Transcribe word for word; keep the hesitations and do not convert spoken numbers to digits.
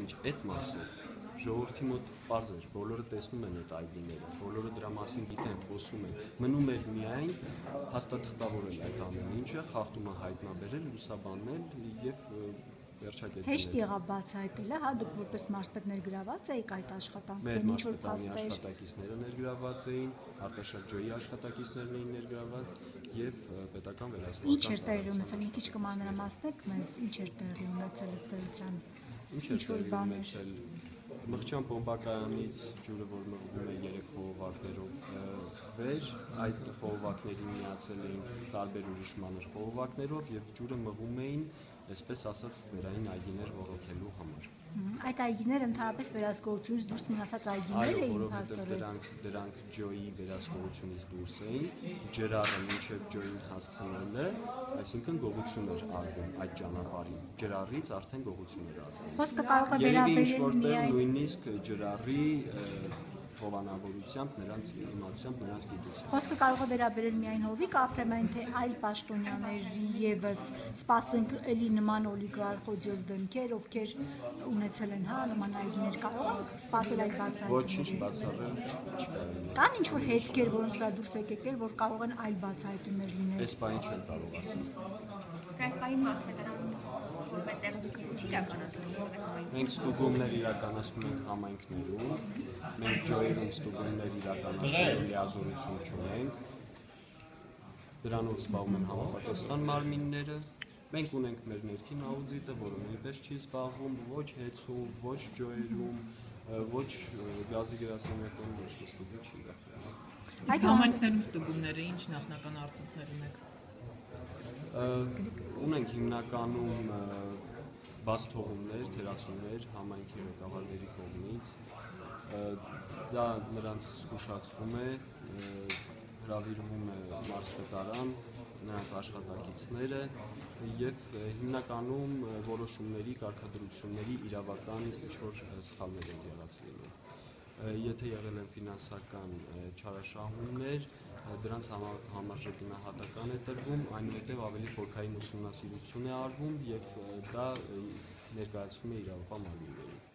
Ինչ այդ մասով ժողովրդի մոտ պարզ էր, բոլորը տեսնում են այդ այգիները, բոլորը դրա մասին գիտեն, խոսում են, մնում էր միայն հաստատղտավորել այդ ամեն ինչը, խախտումը հայտնաբերել, լուսաբանել եւ վերջակետել։ Հեշտ եղավ բացահայտելը, հա, դուք որպես մարզպետ ներգրաված եք այդ աշխատանքներին, ինչ որ փաստեր աշխատակիցները ներգրաված էին, արտաշրջոյի աշխատակիցներն էին ներգրաված եւ պետական վերահսկողական։ Ինչ էր տեղի ունեցել, մի քիչ կմանրամասնեք մեզ, ինչ էր տեղի ունեցել ըստ էության։ Ինչ էր տեղի ունեցել։ Մղջան բոմբակայանից ջուրը, որ մղվում է երեք խողովակներով վեր, այդ խողովակներին միացել էին տարբեր ուրիշ մանր խողովակներով եւ ջուրը մղում էին, այսպես ասած, թվերային այգիներ ոռոգելու համար։ Այդ այգիները ընդհանրապես վերահսկողությունից դուրս մնացած այգիներ էին, որովհետև դրանք դրանք ջոյի վերահսկողությունից դուրս էին, ջրառը մինչև ջոյին հասցնելը, այսինքն գողություն էր արվում այդ ճանապարհին։ Ջրառից արդեն գողություն էր արվում։ Խոսքը կարող է վերաբերել միայն նույնիսկ ջրառի հովանավորությամբ, նրանց իմացությամբ, նրանց գիտությամբ։ Խոսքը կարող է վերաբերել միայն Հովիկ Աբրամյանին, թե այլ պաշտոնյաների եւս սպասենք էլի նման օլիգարխոդիոզ դեմքեր, ովքեր ունեցել են հա նման այգիներ, կարող են սպասել այդ բացահայտումները։ Ոչինչ բացառել չկա։ Կան ինչ-որ հետքեր, որոնց վրա դուրս եք եկել, որ կարող են այլ բացահայտումներ լինել։ Այս բանը չեմ կարող ասել։ Այս բանի մարզպետարանը որպես տեղեկատվություն իրականացնում եք։ Մենք ստուգումներ իրականացնում ենք համայնքներում, մենք ջոյերում ստուգումներ իրականացնելու լիազորություն չունենք, դրանով զբաղվում են համապատասխան մարմինները, մենք ունենք մեր ներքին աուդիտը, որը նույնպես չի զբաղվում ոչ հեծում, ոչ ջոյերում, ոչ գազի գրասենյակում, ոչ ստուգում չի իրականացնում։ Այդ համայնքներում ստուգումները ինչ նախնական արդյունքներ ունեք։ Ունենք հիմնականում բաց թողումներ, թերացումներ համայնքի ղեկավարների կողմից, դա նրանց զգուշացվում է, հրավիրվում է մարզպետարան, նրանց աշխատակիցները եւ հիմնականում որոշումների, կարգադրությունների իրավական ինչ-որ սխալներ են եղած լինում։ Եթե եղել են ֆինանսական չարաշահումներ, դրանց համարժեք գնահատական է տրվում, այնուհետև ավելի խորքային ուսումնասիրություն է արվում եւ դա ներկայացվում է իրավապահ մարմիններին։